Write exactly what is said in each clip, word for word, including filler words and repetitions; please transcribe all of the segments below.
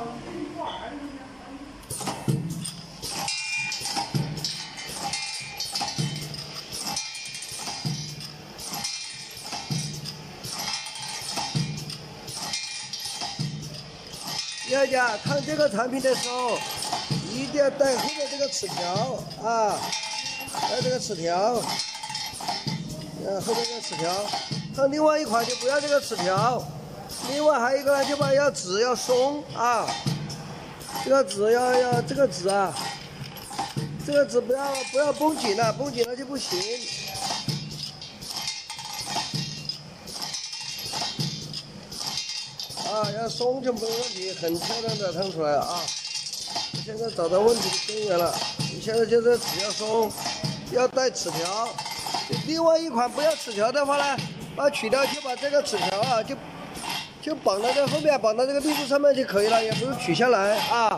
大家看这个产品的时候，一定要带后面这个齿条啊，带这个齿条，呃，后面这个齿条。看另外一款就不要这个齿条。另外还有一个呢，就把要纸要松啊，这个纸要要这个纸啊，这个纸不要不要绷紧了，绷紧了就不行。啊，要松就没问题，很漂亮的烫出来了啊！我现在找到问题的根源了。你现在就是只要松，要带齿条。另外一款不要齿条的话呢，把取掉就把这个齿条啊，就就绑到这后面，绑到这个立柱上面就可以了，也不用取下来啊。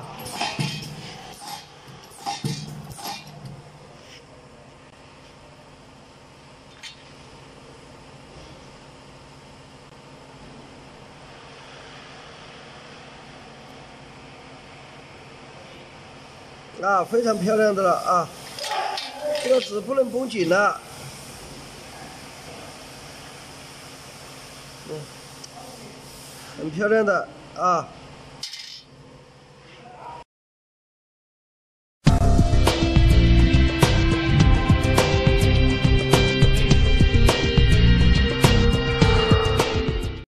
啊，非常漂亮的了啊！这个纸不能绷紧了。嗯，很漂亮的啊。